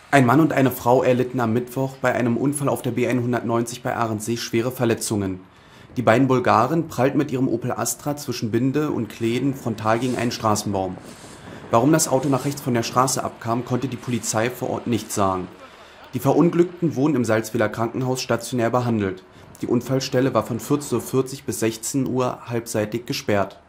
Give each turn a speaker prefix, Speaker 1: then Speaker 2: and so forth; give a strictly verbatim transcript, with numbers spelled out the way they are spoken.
Speaker 1: Ein Mann und eine Frau erlitten am Mittwoch bei einem Unfall auf der B hundertneunzig bei Ahrensee schwere Verletzungen. Die beiden Bulgaren prallten mit ihrem Opel Astra zwischen Binde und Kleden frontal gegen einen Straßenbaum. Warum das Auto nach rechts von der Straße abkam, konnte die Polizei vor Ort nicht sagen. Die Verunglückten wurden im Salzwedler Krankenhaus stationär behandelt. Die Unfallstelle war von vierzehn Uhr vierzig bis sechzehn Uhr halbseitig gesperrt.